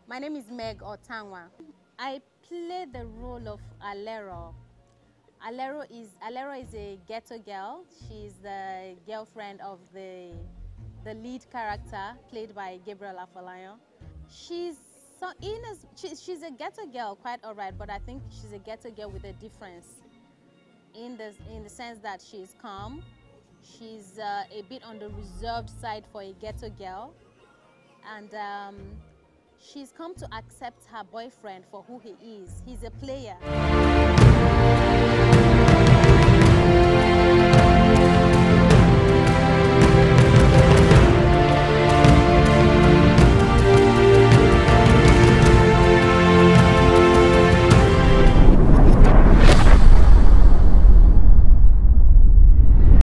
My name is Meg Otanwa. I play the role of Alero. Alero is a ghetto girl. She's the girlfriend of the lead character, played by Gabriel Afolayan. She's she's a ghetto girl, quite alright, but I think she's a ghetto girl with a difference in the sense that she's calm. She's a bit on the reserved side for a ghetto girl, and she's come to accept her boyfriend for who he is. He's a player.